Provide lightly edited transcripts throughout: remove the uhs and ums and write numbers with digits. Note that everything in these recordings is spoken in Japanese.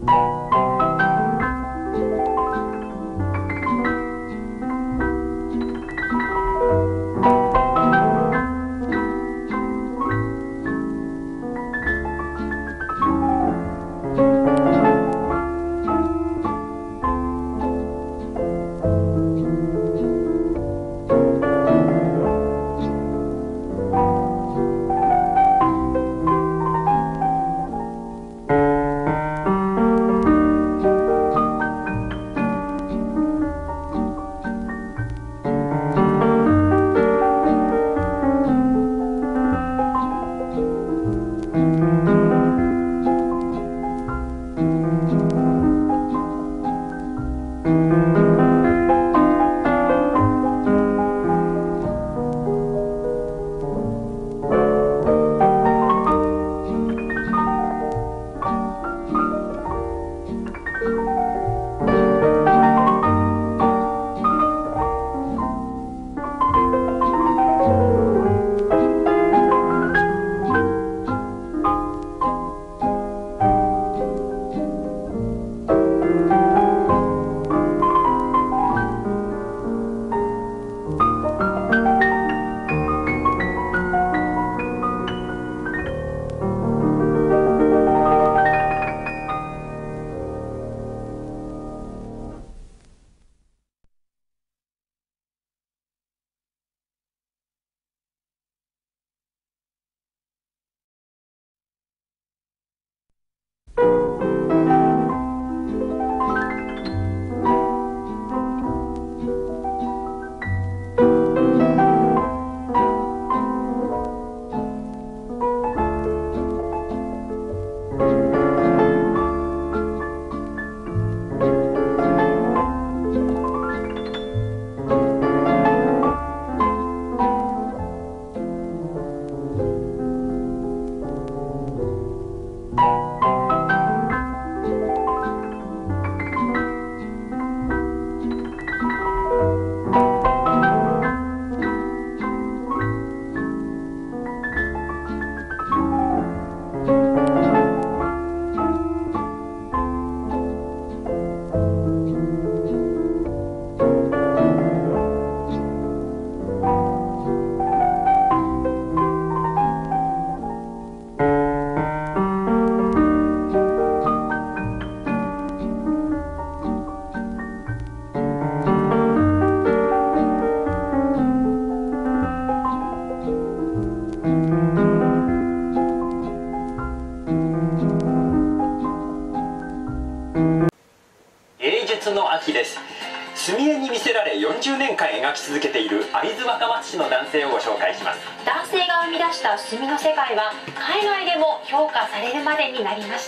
秋です。墨絵に魅せられ40年間描き続けている会津若松市の男性をご紹介します。 男性が生み出した墨の世界は海外でも評価されるまでになりました。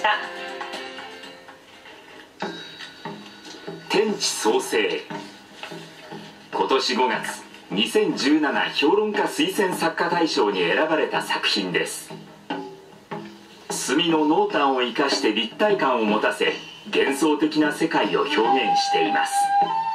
天地創生。今年5月2017評論家推薦作家大賞に選ばれた作品です。墨の濃淡を生かして立体感を持たせ、幻想的な世界を表現しています。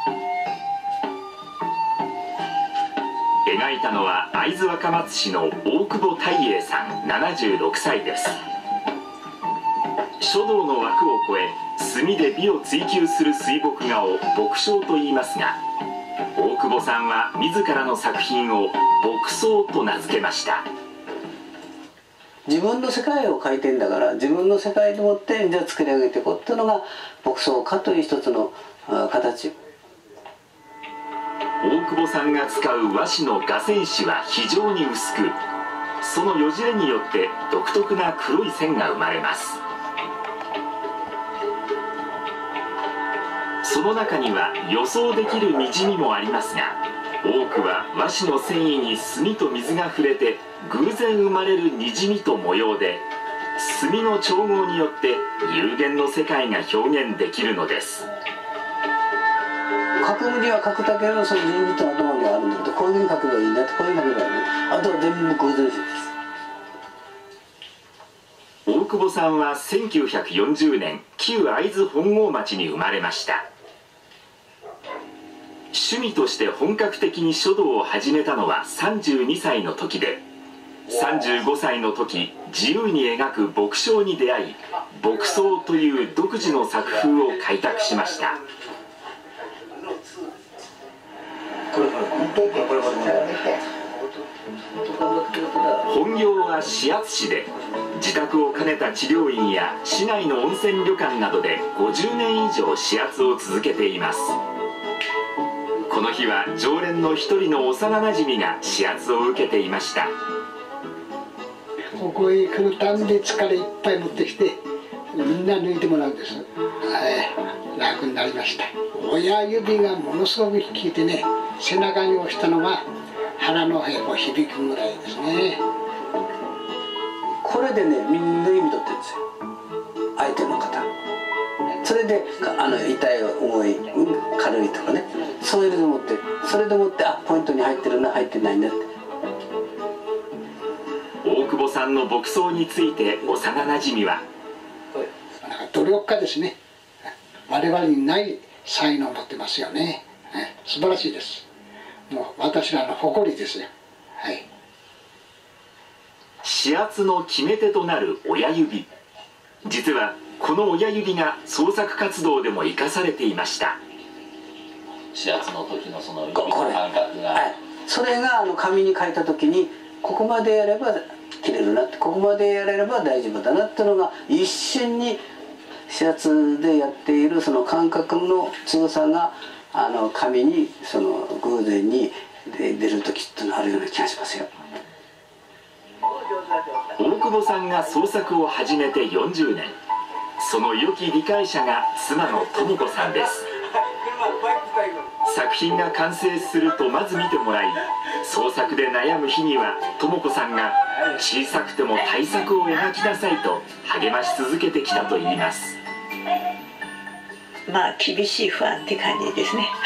描いたのは会津若松市の大久保太英さん76歳です。書道の枠を超え墨で美を追求する水墨画を墨章と言いますが、大久保さんは自らの作品を墨草と名付けました。 自分の世界を描いてんだから、自分の世界でもってじゃあ作り上げていこうっていうのが墨草画という一つの形。 大久保さんが使う和紙の画線紙は非常に薄く、そのよじれによって独特な黒い線が生まれます。その中には予想できるにじみもありますが、多くは和紙の繊維に墨と水が触れて偶然生まれるにじみと模様で、墨の調合によって有限の世界が表現できるのです。 書くには書くだけのその人物の頭にはあるんだけど、こういうふうに書けばいいなってこういうふうに書けばいいね。あとは全部偶然です。 大久保さんは1940年旧会津本郷町に生まれました。趣味として本格的に書道を始めたのは32歳の時で、 35歳の時、自由に描く木彫に出会い、木彫という独自の作風を開拓しました。本業は指圧師で、自宅を兼ねた治療院や市内の温泉旅館などで50年以上指圧を続けています。この日は常連の一人の幼なじみが指圧を受けていました。 ここへ来るたんび疲れいっぱい持ってきて、みんな抜いてもらうんです。楽になりました。親指がものすごく効いてね、背中に押したのが腹の辺を響くぐらいですね。 これでね、みんな指取ってるんですよ、相手の方。それで痛い、重い、軽いとかね、そういうのでもって、それでもって、あ、ポイントに入ってるな、入ってないなって。 大久保さんの木彫について幼なじみは、 努力家ですね。我々にない才能を持ってますよね。素晴らしいです。もう私らの誇りですよ。はい。 指圧の決め手となる親指。実はこの親指が創作活動でも生かされていました。 指圧の時のその指の感覚が、 はい、それが紙に書いた時に、ここまでやれば切れるなって、ここまでやれれば大丈夫だなっていうのが一瞬に、指圧でやっているその感覚の強さが紙にその偶然に出る時っていうのがあるような気がしますよ。 大久保さんが創作を始めて40年、その良き理解者が妻の智子さんです。作品が完成するとまず見てもらい、創作で悩む日には智子さんが小さくても大作を描きなさいと励まし続けてきたといいます。 まあ厳しい不安って感じですね。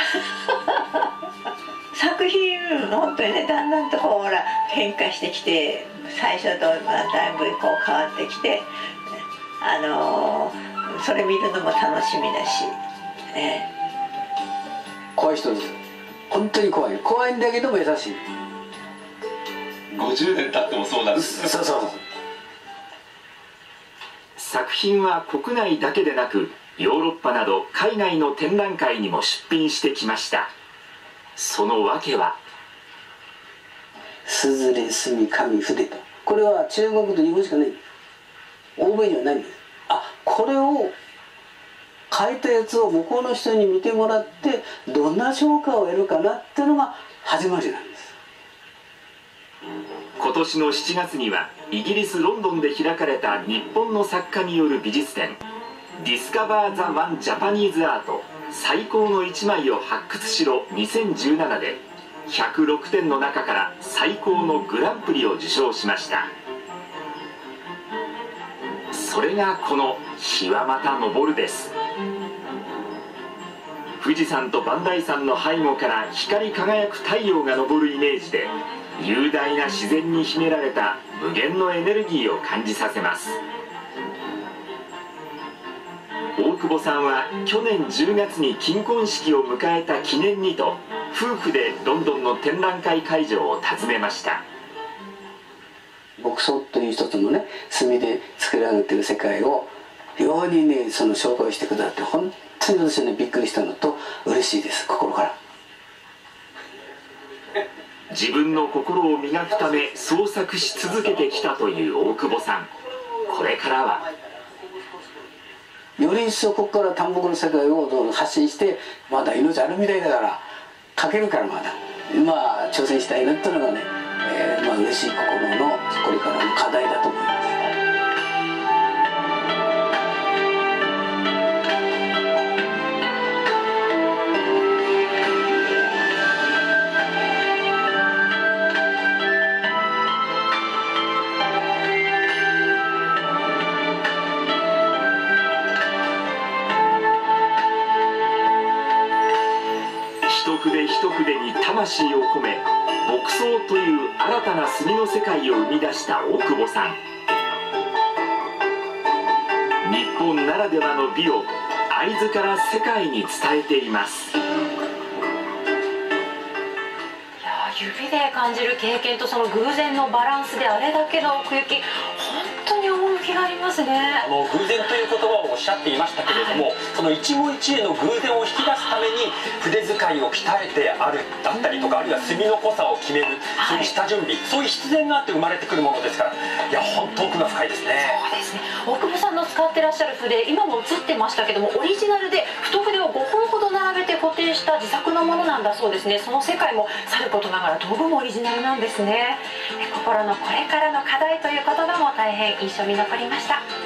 作品本当にね、だんだんとこうほら変化してきて、最初とだいぶこう変わってきて、それ見るのも楽しみだし、 怖い人です。本当に怖い。怖いんだけども優しい。 50年経ってもそうなんですね。 そうそうそう。 作品は国内だけでなく、ヨーロッパなど海外の展覧会にも出品してきました。その訳は、 すずれ、墨、紙、筆と、これは中国と日本しかない。欧米にはないんです。あ、これを書いたやつを向こうの人に見てもらって、どんな評価を得るかなっていうのが始まりなんです。 今年の7月にはイギリス・ロンドンで開かれた日本の作家による美術展、ディスカバー・ザ・ワン・ジャパニーズ・アート最高の一枚を発掘しろ2017で、106点の中から最高のグランプリを受賞しました。それがこの日はまた昇るです。富士山と磐梯山の背後から光り輝く太陽が昇るイメージで、雄大な自然に秘められた無限のエネルギーを感じさせます。大久保さんは去年10月に金婚式を迎えた記念にと、夫婦でロンドンの展覧会会場を訪ねました。 木彫という一つのね、墨で作られている世界を非常にね、その紹介してくださって、本当に私はね、びっくりしたのと嬉しいです、心から。 自分の心を磨くため創作し続けてきたという大久保さん。これからはより一層ここから単木の世界をどうぞ発信して、まだ命あるみたいだから書けるから、まだ挑戦したいなっていうのがね、嬉しい心のこれからの課題だと思います。 一筆一筆に魂を込め、木彫という新たな墨の世界を生み出した大久保さん。日本ならではの美を会津から世界に伝えています。 いや、 指で感じる経験とその偶然のバランスであれだけの奥行き、本当に趣がありますね。 偶然という言葉をおっしゃっていましたけれども、その一期一会の偶然を引き出すために筆使いを鍛えてあるだったりとか、あるいは墨の濃さを決める、そういう下準備、そういう必然があって生まれてくるものですから、いや本当奥が深いですね。 そうですね。大久保さんの使ってらっしゃる筆、今も映ってましたけども、オリジナルで太筆を5本ほど並べて固定した自作のものなんだそうですね。その世界もさることながら道具もオリジナルなんですね。心のこれからの課題という言葉も大変印象に残りました。